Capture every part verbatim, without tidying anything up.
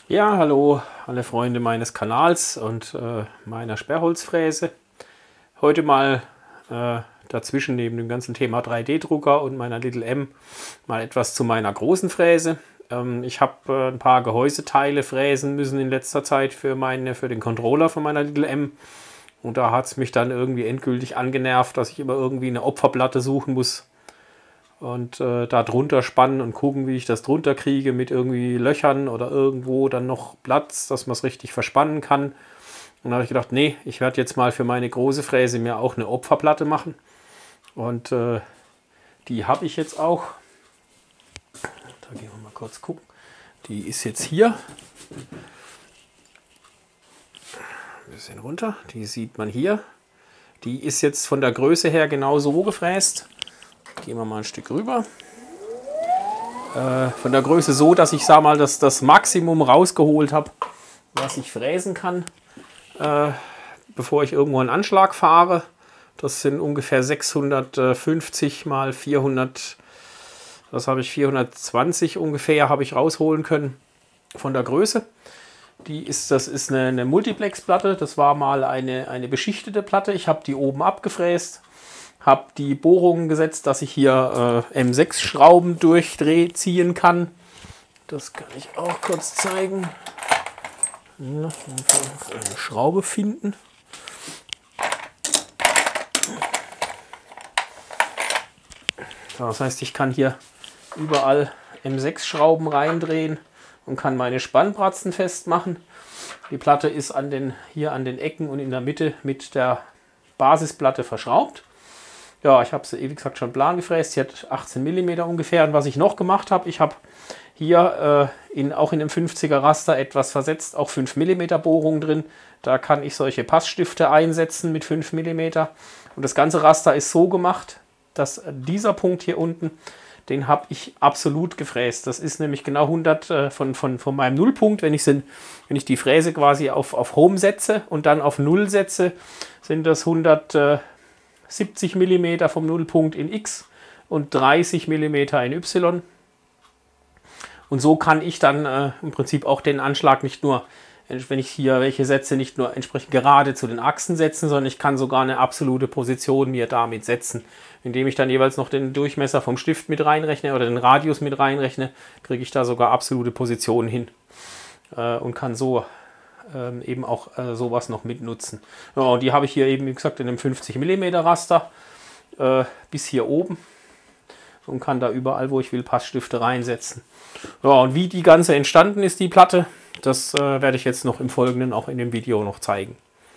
Ja, hallo alle Freunde meines Kanals und äh, meiner Sperrholzfräse. Heute mal äh, dazwischen neben dem ganzen Thema drei D Drucker und meiner Little M mal etwas zu meiner großen Fräse. Ähm, ich habe äh, ein paar Gehäuseteile fräsen müssen in letzter Zeit für, meine, für den Controller von meiner Little M. Und da hat es mich dann irgendwie endgültig angenervt, dass ich immer irgendwie eine Opferplatte suchen muss. Und äh, da drunter spannen und gucken, wie ich das drunter kriege mit irgendwie Löchern oder irgendwo dann noch Platz, dass man es richtig verspannen kann. Und da habe ich gedacht, nee, ich werde jetzt mal für meine große Fräse mir auch eine Opferplatte machen. Und äh, die habe ich jetzt auch. Da gehen wir mal kurz gucken. Die ist jetzt hier. Ein bisschen runter. Die sieht man hier. Die ist jetzt von der Größe her genau so gefräst. Gehen wir mal ein Stück rüber. Äh, von der Größe so, dass ich sag mal, dass das Maximum rausgeholt habe, was ich fräsen kann, äh, bevor ich irgendwo einen Anschlag fahre. Das sind ungefähr sechshundertfünfzig mal vierhundert. Das habe ich vierhundertzwanzig ungefähr habe ich rausholen können von der Größe. Die ist, das ist eine, eine Multiplex-Platte. Das war mal eine, eine beschichtete Platte. Ich habe die oben abgefräst. Habe die Bohrungen gesetzt, dass ich hier äh, M sechs Schrauben durchziehen kann. Das kann ich auch kurz zeigen. Ja, eine Schraube finden. So, das heißt, ich kann hier überall M sechs Schrauben reindrehen und kann meine Spannbratzen festmachen. Die Platte ist an den, hier an den Ecken und in der Mitte mit der Basisplatte verschraubt. Ja, ich habe sie, wie gesagt, schon plan gefräst. Sie hat achtzehn Millimeter ungefähr. Und was ich noch gemacht habe, ich habe hier äh, in, auch in dem fünfziger Raster etwas versetzt, auch fünf Millimeter Bohrungen drin. Da kann ich solche Passstifte einsetzen mit fünf Millimeter. Und das ganze Raster ist so gemacht, dass dieser Punkt hier unten, den habe ich absolut gefräst. Das ist nämlich genau hundert äh, von, von, von meinem Nullpunkt. Wenn ich, sind, wenn ich die Fräse quasi auf, auf Home setze und dann auf Null setze, sind das hundertsiebzig Millimeter vom Nullpunkt in X und dreißig Millimeter in Y. Und so kann ich dann äh, im Prinzip auch den Anschlag nicht nur, wenn ich hier welche setze, nicht nur entsprechend gerade zu den Achsen setzen, sondern ich kann sogar eine absolute Position mir damit setzen. Indem ich dann jeweils noch den Durchmesser vom Stift mit reinrechne oder den Radius mit reinrechne, kriege ich da sogar absolute Positionen hin äh, und kann so ähm, eben auch äh, sowas noch mitnutzen. Ja, und die habe ich hier eben, wie gesagt, in einem fünfzig Millimeter Raster äh, bis hier oben und kann da überall, wo ich will, Passstifte reinsetzen. Ja, und wie die ganze entstanden ist, die Platte, das äh, werde ich jetzt noch im Folgenden auch in dem Video noch zeigen.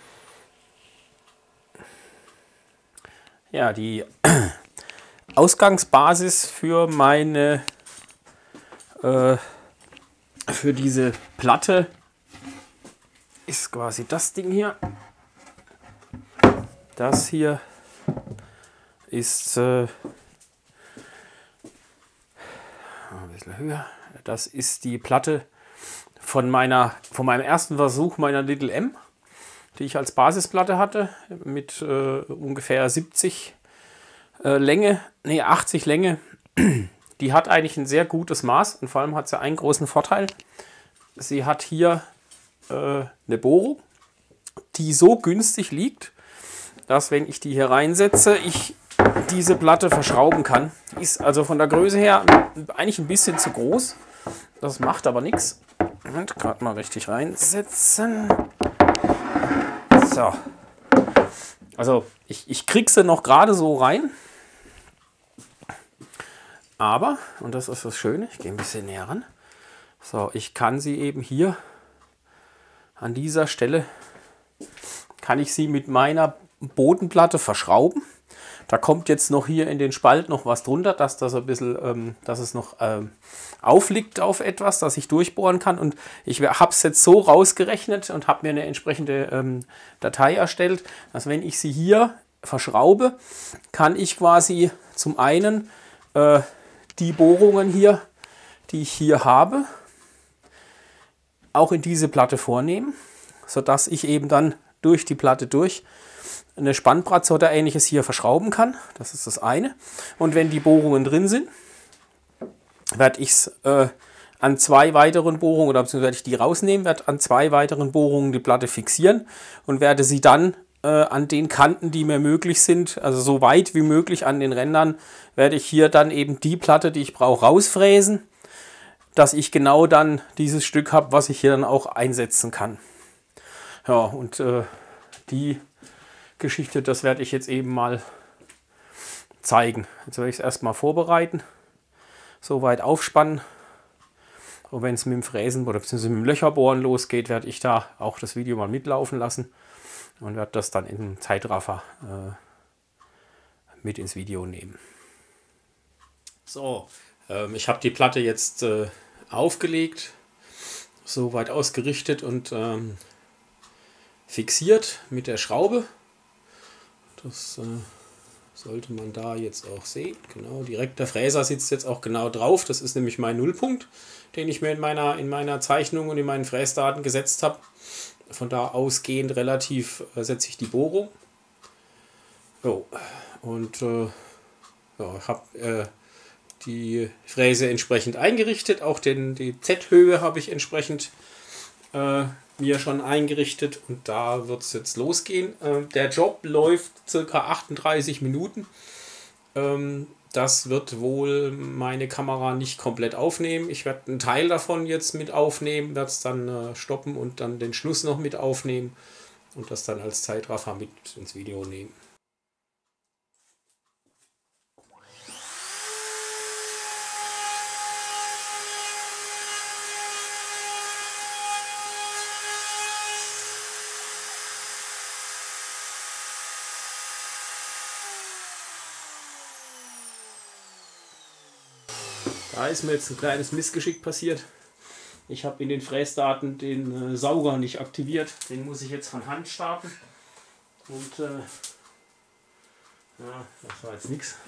Ja, die Ausgangsbasis für meine, äh, für diese Platte ist quasi das Ding hier. Das hier ist äh, ein bisschen höher. Das ist die Platte von meiner, von meinem ersten Versuch meiner Little M, die ich als Basisplatte hatte, mit äh, ungefähr siebzig äh, Länge, nee, achtzig Länge. Die hat eigentlich ein sehr gutes Maß und vor allem hat sie einen großen Vorteil. Sie hat hier äh, eine Bohrung, die so günstig liegt, dass, wenn ich die hier reinsetze, ich diese Platte verschrauben kann. Die ist also von der Größe her eigentlich ein bisschen zu groß. Das macht aber nichts. Und gerade mal richtig reinsetzen. So. Also ich, ich kriege sie noch gerade so rein. Aber, und das ist das Schöne, ich gehe ein bisschen näher ran. So, ich kann sie eben hier an dieser Stelle, kann ich sie mit meiner Bodenplatte verschrauben. Da kommt jetzt noch hier in den Spalt noch was drunter, dass das ein bisschen, ähm, dass es noch ähm, aufliegt auf etwas, dass ich durchbohren kann. Und ich habe es jetzt so rausgerechnet und habe mir eine entsprechende ähm, Datei erstellt, dass, wenn ich sie hier verschraube, kann ich quasi zum einen äh, die Bohrungen hier, die ich hier habe, auch in diese Platte vornehmen, sodass ich eben dann durch die Platte durch eine Spannbratze oder ähnliches hier verschrauben kann. Das ist das eine. Und wenn die Bohrungen drin sind, werde ich es äh, an zwei weiteren Bohrungen, oder beziehungsweise werde ich die rausnehmen, werde an zwei weiteren Bohrungen die Platte fixieren und werde sie dann äh, an den Kanten, die mir möglich sind, also so weit wie möglich an den Rändern, werde ich hier dann eben die Platte, die ich brauche, rausfräsen, dass ich genau dann dieses Stück habe, was ich hier dann auch einsetzen kann. Ja, und äh, die Geschichte, das werde ich jetzt eben mal zeigen. Jetzt werde ich es erstmal vorbereiten, soweit aufspannen. Und wenn es mit dem Fräsen oder beziehungsweise mit dem Löcherbohren losgeht, werde ich da auch das Video mal mitlaufen lassen und werde das dann in Zeitraffer äh, mit ins Video nehmen. So, ähm, ich habe die Platte jetzt äh, aufgelegt, soweit ausgerichtet und ähm, fixiert mit der Schraube. Das äh, sollte man da jetzt auch sehen. Genau, direkt der Fräser sitzt jetzt auch genau drauf. Das ist nämlich mein Nullpunkt, den ich mir in meiner, in meiner Zeichnung und in meinen Fräsdaten gesetzt habe. Von da ausgehend relativ äh, setze ich die Bohrung. So, und äh, ja, ich habe äh, die Fräse entsprechend eingerichtet. Auch den, die Z-Höhe habe ich entsprechend äh, mir schon eingerichtet. Und da wird es jetzt losgehen. Äh, der Job läuft ca. achtunddreißig Minuten. Ähm, das wird wohl meine Kamera nicht komplett aufnehmen. Ich werde einen Teil davon jetzt mit aufnehmen, werde es dann äh, stoppen und dann den Schluss noch mit aufnehmen und das dann als Zeitraffer mit ins Video nehmen. Da ist mir jetzt ein kleines Missgeschick passiert. Ich habe in den Fräsdaten den äh, Sauger nicht aktiviert. Den muss ich jetzt von Hand starten. Und äh, ja, das war jetzt nichts.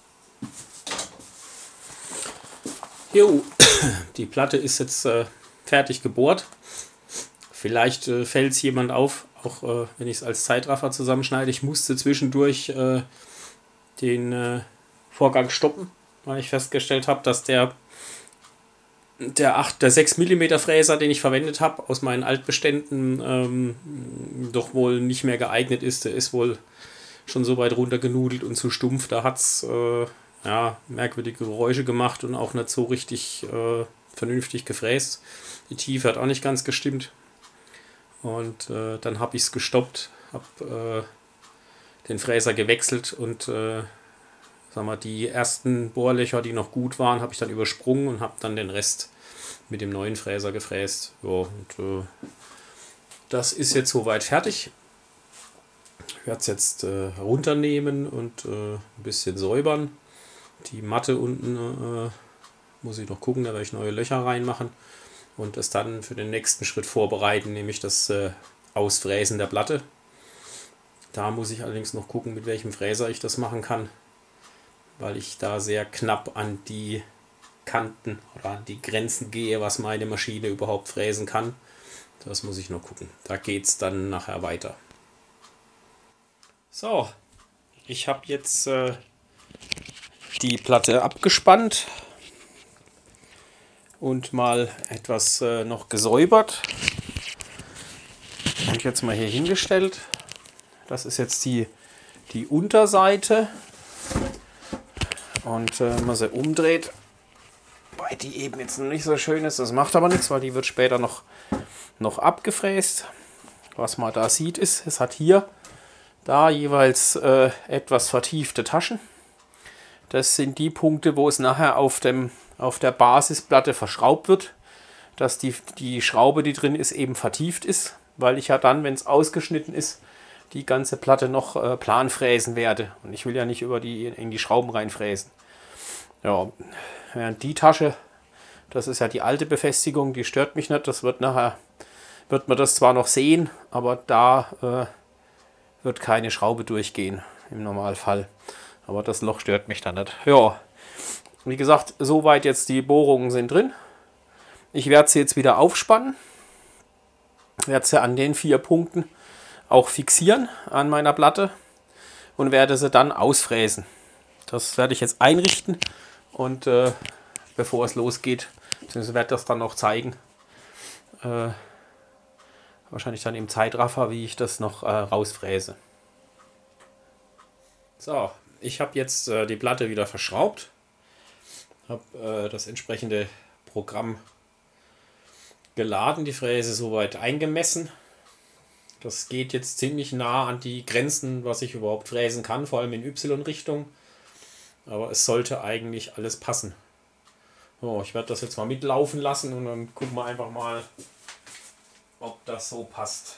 Jo, die Platte ist jetzt äh, fertig gebohrt. Vielleicht äh, fällt es jemand auf, auch äh, wenn ich es als Zeitraffer zusammenschneide. Ich musste zwischendurch äh, den äh, Vorgang stoppen, weil ich festgestellt habe, dass der, der, acht, der sechs Millimeter Fräser, den ich verwendet habe, aus meinen Altbeständen ähm, doch wohl nicht mehr geeignet ist. Der ist wohl schon so weit runtergenudelt und zu stumpf. Da hat es äh, ja, merkwürdige Geräusche gemacht und auch nicht so richtig äh, vernünftig gefräst. Die Tiefe hat auch nicht ganz gestimmt. Und äh, dann habe ich es gestoppt, habe äh, den Fräser gewechselt und äh, sag mal, die ersten Bohrlöcher, die noch gut waren, habe ich dann übersprungen und habe dann den Rest mit dem neuen Fräser gefräst. Ja, und äh, das ist jetzt soweit fertig. Ich werde es jetzt äh, runternehmen und äh, ein bisschen säubern. Die Matte unten äh, muss ich noch gucken, da werde ich neue Löcher reinmachen. Und das dann für den nächsten Schritt vorbereiten, nämlich das äh, Ausfräsen der Platte. Da muss ich allerdings noch gucken, mit welchem Fräser ich das machen kann, weil ich da sehr knapp an die Kanten oder an die Grenzen gehe, was meine Maschine überhaupt fräsen kann. Das muss ich noch gucken. Da geht es dann nachher weiter. So, ich habe jetzt äh, die Platte abgespannt und mal etwas äh, noch gesäubert und jetzt mal hier hingestellt. Das ist jetzt die, die Unterseite und äh, wenn man sie umdreht, weil die eben jetzt noch nicht so schön ist, das macht aber nichts, weil die wird später noch, noch abgefräst. Was man da sieht ist, es hat hier da jeweils äh, etwas vertiefte Taschen. Das sind die Punkte, wo es nachher auf dem auf der Basisplatte verschraubt wird, dass die, die Schraube, die drin ist, eben vertieft ist, weil ich ja dann, wenn es ausgeschnitten ist, die ganze Platte noch äh, plan fräsen werde. Und ich will ja nicht über die, in die Schrauben reinfräsen. Ja, während die Tasche, das ist ja die alte Befestigung, die stört mich nicht. Das wird nachher, wird man das zwar noch sehen, aber da äh, wird keine Schraube durchgehen im Normalfall. Aber das Loch stört mich dann nicht. Ja. Wie gesagt, soweit jetzt die Bohrungen sind drin. Ich werde sie jetzt wieder aufspannen. Werde sie an den vier Punkten auch fixieren an meiner Platte und werde sie dann ausfräsen. Das werde ich jetzt einrichten und äh, bevor es losgeht, beziehungsweise werde das dann noch zeigen. Äh, wahrscheinlich dann im Zeitraffer, wie ich das noch äh, rausfräse. So, ich habe jetzt äh, die Platte wieder verschraubt. Habe äh, das entsprechende Programm geladen, die Fräse soweit eingemessen. Das geht jetzt ziemlich nah an die Grenzen, was ich überhaupt fräsen kann, vor allem in Y-Richtung. Aber es sollte eigentlich alles passen. So, ich werde das jetzt mal mitlaufen lassen und dann gucken wir einfach mal, ob das so passt.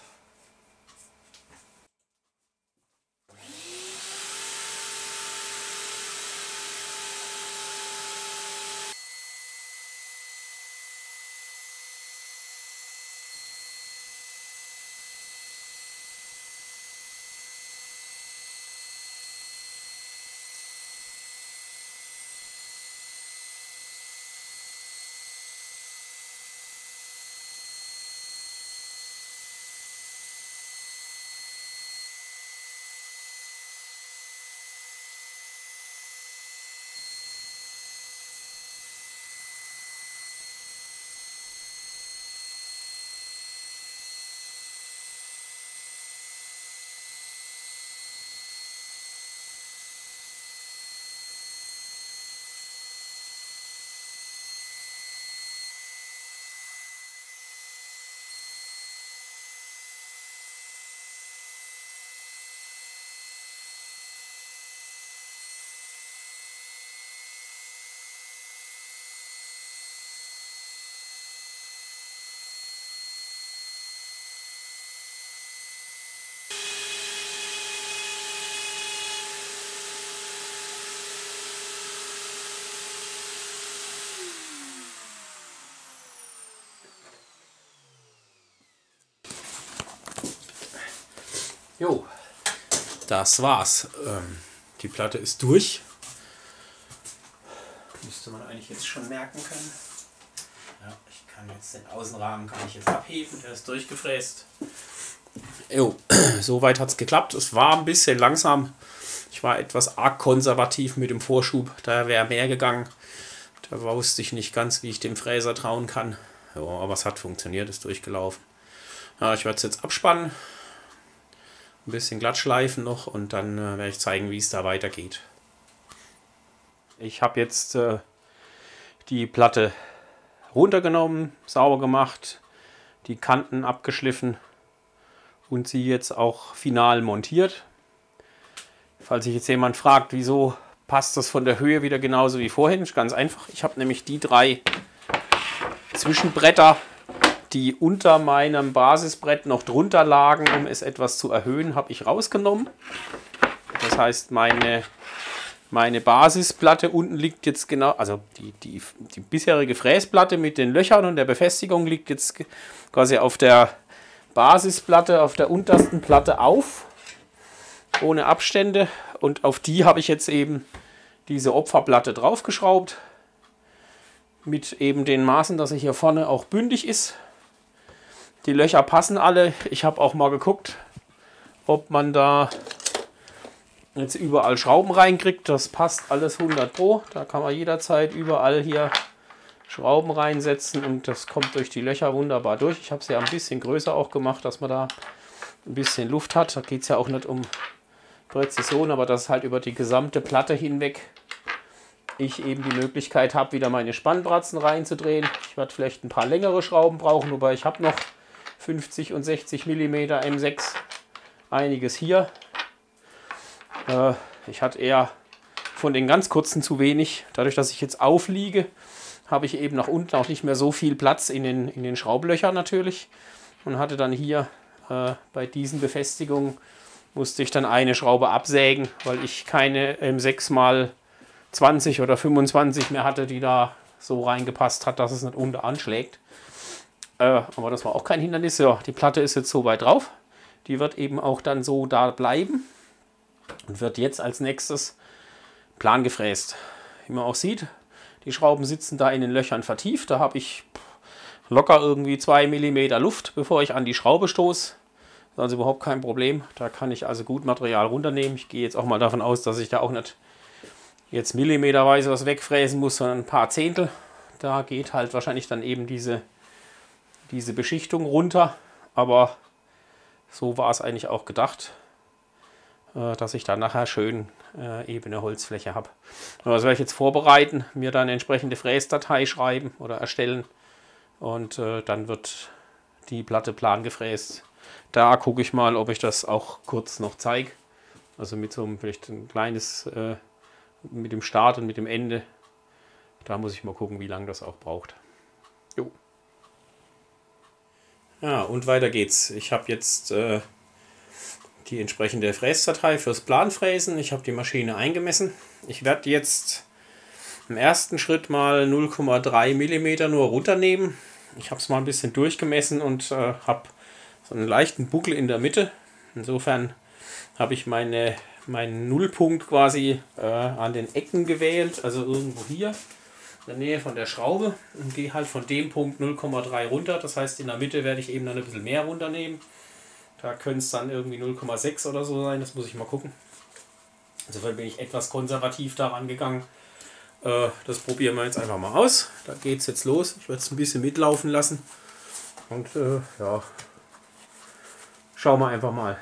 Jo, das war's. Ähm, die Platte ist durch. Müsste man eigentlich jetzt schon merken können. Ja, ich kann jetzt den Außenrahmen kann ich jetzt abheben, der ist durchgefräst. Jo, soweit hat es geklappt. Es war ein bisschen langsam. Ich war etwas arg konservativ mit dem Vorschub. Da wäre mehr gegangen. Da wusste ich nicht ganz, wie ich dem Fräser trauen kann. Ja, aber es hat funktioniert, ist durchgelaufen. Ja, ich werde es jetzt abspannen. Ein bisschen glatt schleifen noch und dann äh, werde ich zeigen, wie es da weitergeht. Ich habe jetzt äh, die Platte runtergenommen, sauber gemacht, die Kanten abgeschliffen und sie jetzt auch final montiert. Falls sich jetzt jemand fragt, wieso passt das von der Höhe wieder genauso wie vorhin, ist ganz einfach. Ich habe nämlich die drei Zwischenbretter, die unter meinem Basisbrett noch drunter lagen, um es etwas zu erhöhen, habe ich rausgenommen. Das heißt, meine, meine Basisplatte unten liegt jetzt genau, also die, die, die bisherige Fräsplatte mit den Löchern und der Befestigung liegt jetzt quasi auf der Basisplatte, auf der untersten Platte auf, ohne Abstände. Und auf die habe ich jetzt eben diese Opferplatte draufgeschraubt, mit eben den Maßen, dass sie hier vorne auch bündig ist. Die Löcher passen alle. Ich habe auch mal geguckt, ob man da jetzt überall Schrauben reinkriegt. Das passt alles hundert Pro. Da kann man jederzeit überall hier Schrauben reinsetzen und das kommt durch die Löcher wunderbar durch. Ich habe es ja ein bisschen größer auch gemacht, dass man da ein bisschen Luft hat. Da geht es ja auch nicht um Präzision, aber dass halt über die gesamte Platte hinweg ich eben die Möglichkeit habe, wieder meine Spannbratzen reinzudrehen. Ich werde vielleicht ein paar längere Schrauben brauchen, wobei ich habe noch fünfzig und sechzig Millimeter M sechs, einiges hier. Äh, ich hatte eher von den ganz kurzen zu wenig. Dadurch, dass ich jetzt aufliege, habe ich eben nach unten auch nicht mehr so viel Platz in den, in den Schraublöchern natürlich. Und hatte dann hier äh, bei diesen Befestigungen musste ich dann eine Schraube absägen, weil ich keine M sechs mal zwanzig oder fünfundzwanzig mehr hatte, die da so reingepasst hat, dass es nicht unten anschlägt. Äh, aber das war auch kein Hindernis. Ja, die Platte ist jetzt so weit drauf. Die wird eben auch dann so da bleiben und wird jetzt als nächstes plan gefräst. Wie man auch sieht, die Schrauben sitzen da in den Löchern vertieft. Da habe ich locker irgendwie zwei Millimeter Luft, bevor ich an die Schraube stoße. Das ist also überhaupt kein Problem. Da kann ich also gut Material runternehmen. Ich gehe jetzt auch mal davon aus, dass ich da auch nicht jetzt millimeterweise was wegfräsen muss, sondern ein paar Zehntel. Da geht halt wahrscheinlich dann eben diese, diese Beschichtung runter. Aber so war es eigentlich auch gedacht, dass ich dann nachher schön äh, ebene Holzfläche habe. Das werde ich jetzt vorbereiten, mir dann eine entsprechende Fräsdatei schreiben oder erstellen. Und äh, dann wird die Platte plan gefräst. Da gucke ich mal, ob ich das auch kurz noch zeige. Also mit so einem vielleicht ein kleines, äh, mit dem Start und mit dem Ende. Da muss ich mal gucken, wie lange das auch braucht. Jo. Ja, und weiter geht's. Ich habe jetzt äh, die entsprechende Fräsdatei fürs Planfräsen. Ich habe die Maschine eingemessen. Ich werde jetzt im ersten Schritt mal null Komma drei Millimeter nur runternehmen. Ich habe es mal ein bisschen durchgemessen und äh, habe so einen leichten Buckel in der Mitte. Insofern habe ich meine, meinen Nullpunkt quasi äh, an den Ecken gewählt, also irgendwo hier in der Nähe von der Schraube, und gehe halt von dem Punkt null Komma drei runter. Das heißt, in der Mitte werde ich eben dann ein bisschen mehr runternehmen. Da könnte es dann irgendwie null Komma sechs oder so sein, das muss ich mal gucken. Insofern bin ich etwas konservativ daran gegangen. Äh, das probieren wir jetzt einfach mal aus. Da geht es jetzt los. Ich werde es ein bisschen mitlaufen lassen. Und äh, ja, schauen wir einfach mal.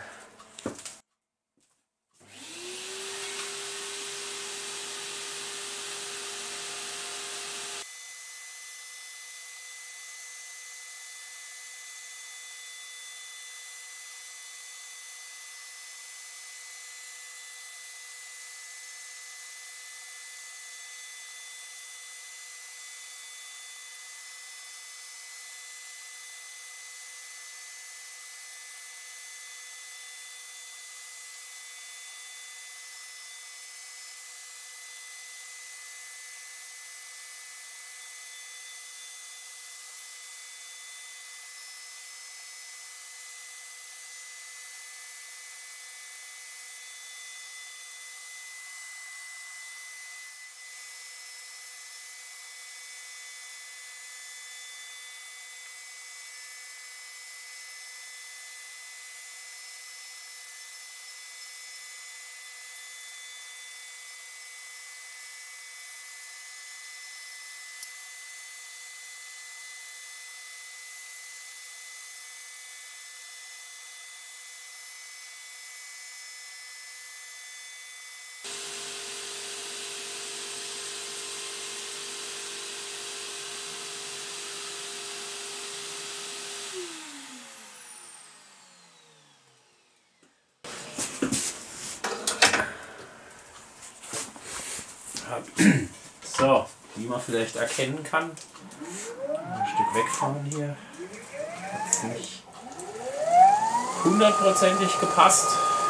So, wie man vielleicht erkennen kann, ein Stück wegfahren hier, hat es nicht hundertprozentig gepasst.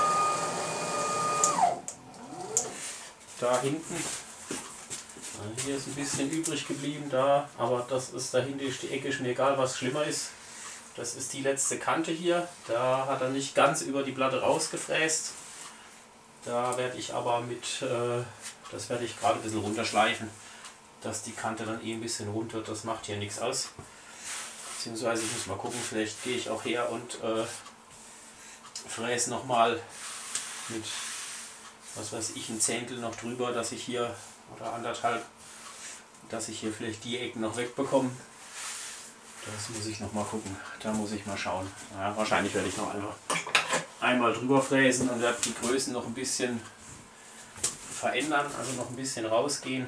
Da hinten, hier ist ein bisschen übrig geblieben, da, aber das ist dahinter ist die Ecke, ist mir egal, was schlimmer ist. Das ist die letzte Kante hier, da hat er nicht ganz über die Platte rausgefräst. Da werde ich aber mit, äh, das werde ich gerade ein bisschen runterschleifen, dass die Kante dann eh ein bisschen runter, das macht hier nichts aus. Beziehungsweise ich muss mal gucken, vielleicht gehe ich auch her und äh, fräse nochmal mit, was weiß ich, ein Zehntel noch drüber, dass ich hier, oder anderthalb, dass ich hier vielleicht die Ecken noch wegbekomme. Das muss ich noch mal gucken, da muss ich mal schauen. Ja, wahrscheinlich werde ich noch einfach einmal drüber fräsen und werde die Größen noch ein bisschen verändern, also noch ein bisschen rausgehen,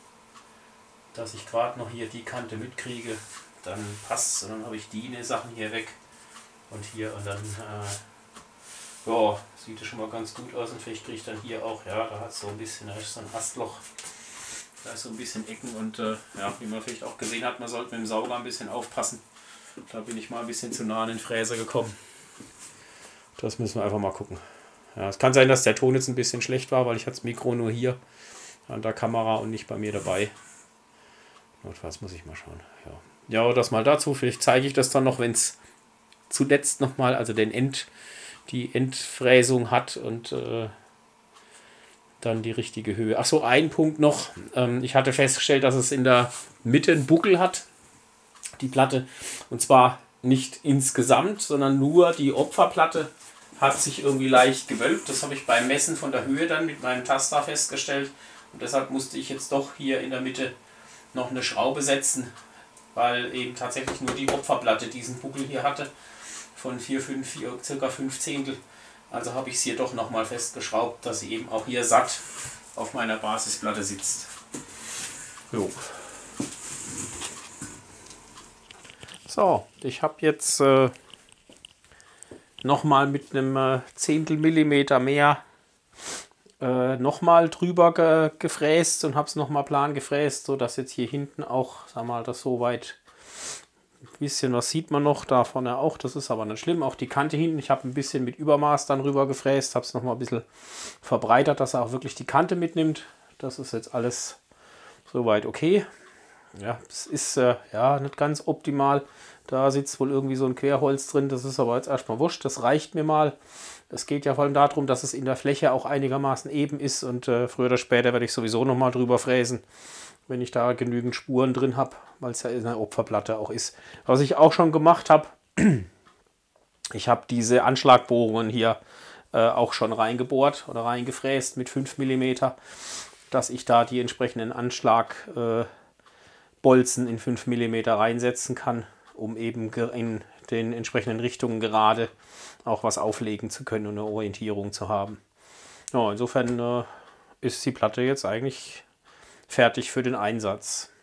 dass ich gerade noch hier die Kante mitkriege. Dann passt es und dann habe ich die Sachen hier weg und hier und dann äh, ja, sieht es schon mal ganz gut aus und vielleicht kriege ich dann hier auch, ja, da hat es so ein bisschen, da ist so ein Astloch, da ist so ein bisschen Ecken und äh, ja, wie man vielleicht auch gesehen hat, man sollte mit dem Sauger ein bisschen aufpassen. Da bin ich mal ein bisschen zu nah an den Fräser gekommen. Das müssen wir einfach mal gucken. Ja, es kann sein, dass der Ton jetzt ein bisschen schlecht war, weil ich hatte das Mikro nur hier an der Kamera und nicht bei mir dabei. Notfalls muss ich mal schauen. Ja, ja, das mal dazu. Vielleicht zeige ich das dann noch, wenn es zuletzt nochmal, also den End, die Endfräsung hat und äh, dann die richtige Höhe. Achso, ein Punkt noch. Ähm, ich hatte festgestellt, dass es in der Mitte einen Buckel hat, die Platte. Und zwar nicht insgesamt, sondern nur die Opferplatte hat sich irgendwie leicht gewölbt. Das habe ich beim Messen von der Höhe dann mit meinem Taster festgestellt. Und deshalb musste ich jetzt doch hier in der Mitte noch eine Schraube setzen, weil eben tatsächlich nur die Opferplatte diesen Buckel hier hatte. Von vier, fünf, vier, circa fünf Zehntel. Also habe ich es hier doch nochmal festgeschraubt, dass sie eben auch hier satt auf meiner Basisplatte sitzt. Jo. So, ich habe jetzt äh, nochmal mit einem äh, Zehntel Millimeter mehr äh, nochmal drüber ge gefräst und habe es nochmal plan gefräst, sodass jetzt hier hinten auch, sag mal, das so weit, ein bisschen was sieht man noch, da vorne auch, das ist aber nicht schlimm. Auch die Kante hinten, ich habe ein bisschen mit Übermaß dann rüber gefräst, habe es nochmal ein bisschen verbreitert, dass er auch wirklich die Kante mitnimmt. Das ist jetzt alles soweit okay. Ja, es ist äh, ja nicht ganz optimal. Da sitzt wohl irgendwie so ein Querholz drin. Das ist aber jetzt erstmal wurscht. Das reicht mir mal. Es geht ja vor allem darum, dass es in der Fläche auch einigermaßen eben ist. Und äh, früher oder später werde ich sowieso nochmal drüber fräsen, wenn ich da genügend Spuren drin habe, weil es ja in der Opferplatte auch ist. Was ich auch schon gemacht habe, ich habe diese Anschlagbohrungen hier äh, auch schon reingebohrt oder reingefräst mit fünf Millimeter, dass ich da die entsprechenden Anschlag äh, Bolzen in fünf Millimeter reinsetzen kann, um eben in den entsprechenden Richtungen gerade auch was auflegen zu können und eine Orientierung zu haben. Ja, insofern äh, ist die Platte jetzt eigentlich fertig für den Einsatz.